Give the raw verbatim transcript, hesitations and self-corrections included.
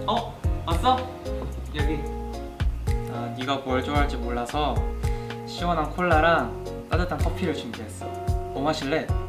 어? 왔어? 여기. 아, 네가 뭘 좋아할지 몰라서 시원한 콜라랑 따뜻한 커피를 준비했어. 뭐 마실래?